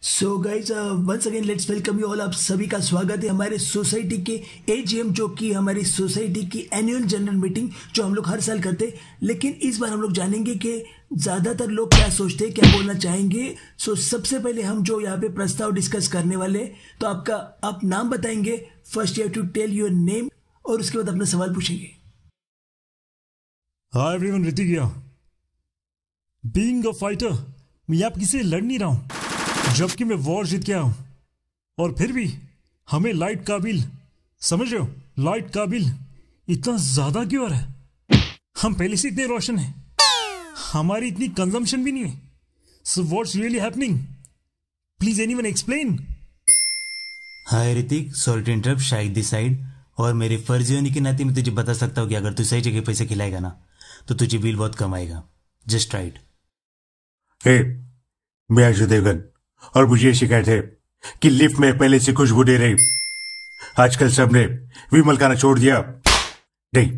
So guys once again let's welcome you all. आप सभी का स्वागत है हमारे सोसाइटी के एजीएम, जो कि हमारी सोसाइटी की एनुअल जनरल मीटिंग जो हम लोग हर साल करते हैं। लेकिन इस बार हम लोग जानेंगे कि ज़्यादातर लोग क्या सोचते हैं, क्या बोलना चाहेंगे। सो सबसे पहले हम जो यहाँ पे प्रस्ताव डिस्कस करने वाले हैं, तो आप नाम बताएंगे। First you have to tell your name और उसके बाद अपना सवाल पूछेंगे। Hi everyone, Hrithik here. Being a fighter, मैं यहाँ किसी से लड़ नहीं रहा हूँ, जबकि मैं वॉर जीत के आया हूँ। और फिर भी हमें लाइट का बिल, समझ रहे हो, लाइट का बिल इतना ज्यादा क्यों आ रहा है? हम पहले से इतने रोशन हैं, हमारी इतनी कंजम्पशन भी नहीं है। So what's really happening? Please anyone explain. Hi Hrithik, sorry to interrupt, Shahid this side. और मेरे फर्जी होने के नाते मैं तुझे बता सकता हूँ कि अगर तू सही जगह पैसे खिलाएगा ना, तो तुझे बिल बहुत कम आएगा। Just right. हे, मैं अजय देवगन और मुझे शिकायत है कि लिफ्ट में पहले से खुशबू दे रही। आजकल सबने विमल खाना छोड़ दिया। नहीं,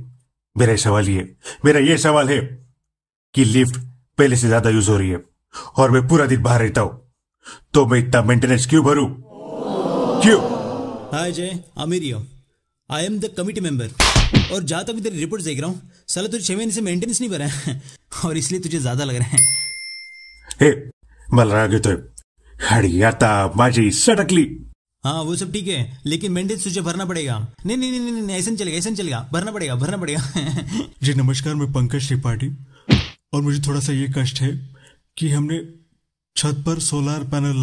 मेरा ये सवाल है कि लिफ्ट पहले से ज्यादा यूज हो रही है और मैं पूरा दिन बाहर रहता हूं, तो मैं इतना मेंटेनेंस क्यों भरूं? क्यों? हाय जय, अमीरियो, I am the committee member. और जहां तक तेरी रिपोर्ट देख रहा हूँ, साला तुझे 6 महीने से मेंटेनेंस नहीं भरा है और इसलिए तुझे ज्यादा लग रहा है। हे, मला राग येतोय। हडी आता माझी सटकली। हाँ वो सब ठीक है, लेकिन मेंटेनेंस तुझे भरना पड़ेगा। नहीं नहीं नहीं नहीं, ऐसा नहीं चलेगा, भरना पड़ेगा। जी नमस्कार, मैं पंकज त्रिपाठी। और मुझे थोड़ा सा ये कष्ट है कि हमने छत पर सोलर पैनल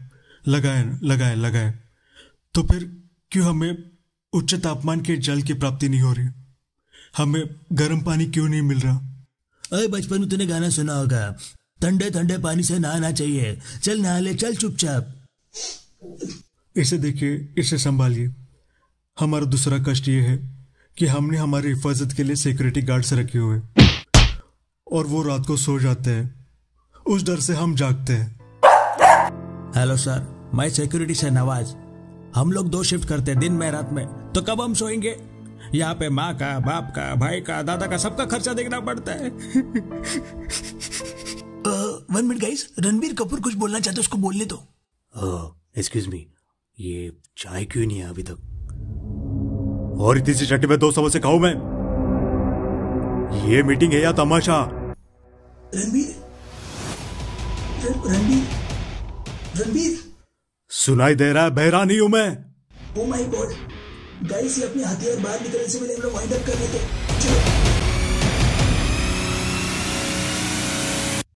लगाए, तो फिर क्यों हमें उच्च तापमान के जल की प्राप्ति नहीं हो रही? हमें गर्म पानी क्यों नहीं मिल रहा? अरे बचपन में तूने गाना सुना होगा, ठंडे ठंडे पानी से नहाना चाहिए, चल नहा ले, चल चुपचाप। इसे देखिए, इसे संभालिए। हमारा दूसरा कष्ट ये है कि हमने हमारी हिफाजत के लिए सिक्योरिटी गार्ड्स रखे हुए, और वो रात को सो जाते हैं, उस डर से हम जागते हैं। हेलो सर, मैं सिक्योरिटी से नवाज। हम लोग 2 शिफ्ट करते हैं, दिन में रात में, तो कब हम सोएंगे? यहाँ पे माँ का, बाप का, भाई का, दादा का, सबका खर्चा देखना पड़ता है। 1 मिनट गाइस, रणबीर कपूर कुछ बोलना चाहते, उसको बोलने दो। एक्सक्यूज मी, ये चाय क्यों नहीं है अभी तक? और इतनी सी छठी में 2 समोसे खाऊं मैं? ये मीटिंग है या तमाशा? रणबीर सुनाई दे रहा है? बहरा नहीं हूं मैं। ओ माय गॉड गाइस, ये अपने हथियार बाहर निकलने से पहले हम लोग वाइंड अप कर लेते। चलो।